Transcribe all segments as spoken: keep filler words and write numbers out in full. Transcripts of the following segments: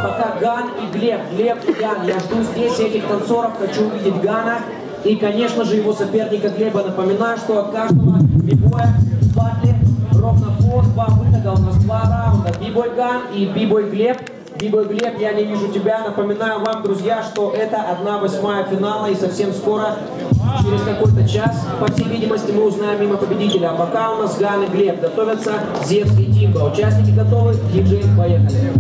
пока Ган и Глеб. Глеб и Ган. Я жду здесь этих танцоров, хочу увидеть Гана. И, конечно же, его соперника Глеба. Напоминаю, что от каждого бибоя в батле ровно по два выхода. У нас два раунда. Бибой Ган и бибой Глеб. Бибой Глеб, я не вижу тебя. Напоминаю вам, друзья, что это одна восьмая финала. И совсем скоро, через какой-то час, по всей видимости, мы узнаем имя победителя. А пока у нас Ган и Глеб. Готовятся Зевс и Тимба. Участники готовы? Диджей, поехали.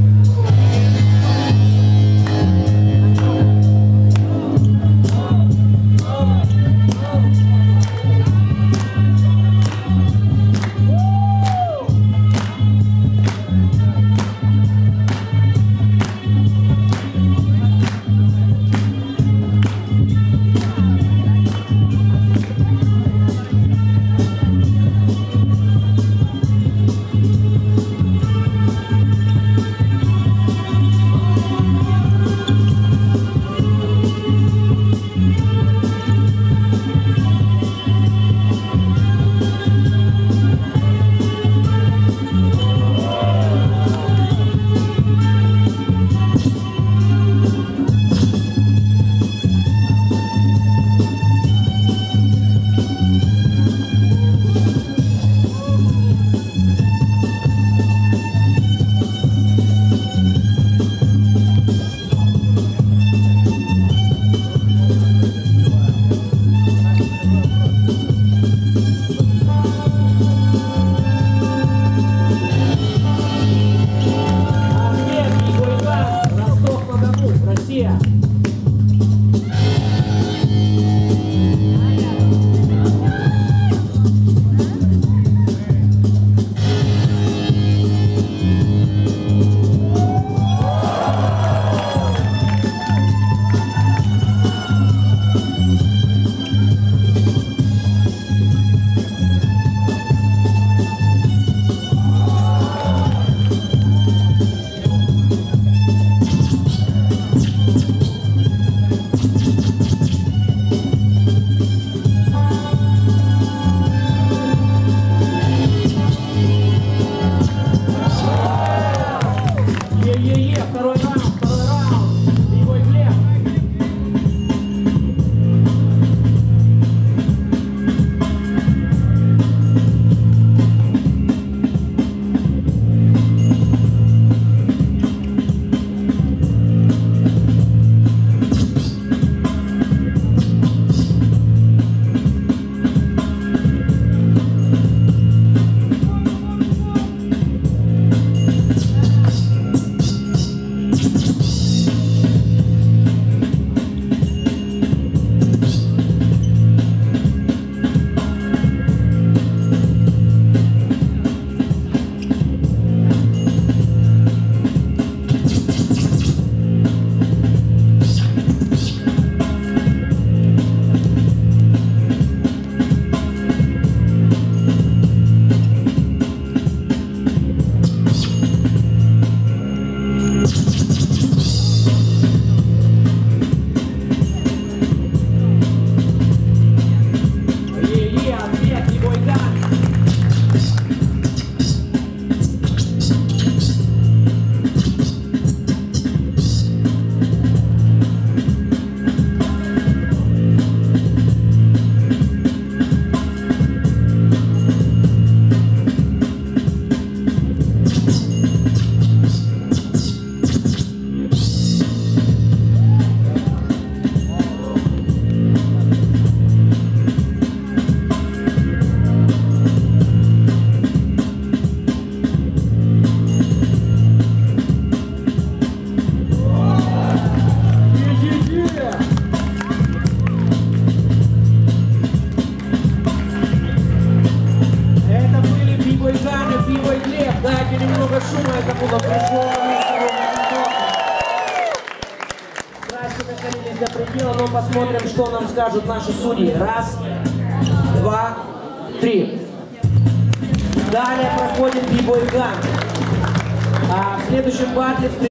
До предела, но посмотрим, что нам скажут наши судьи. Раз, два, три. Далее проходит бибой Ган. А в следующем батле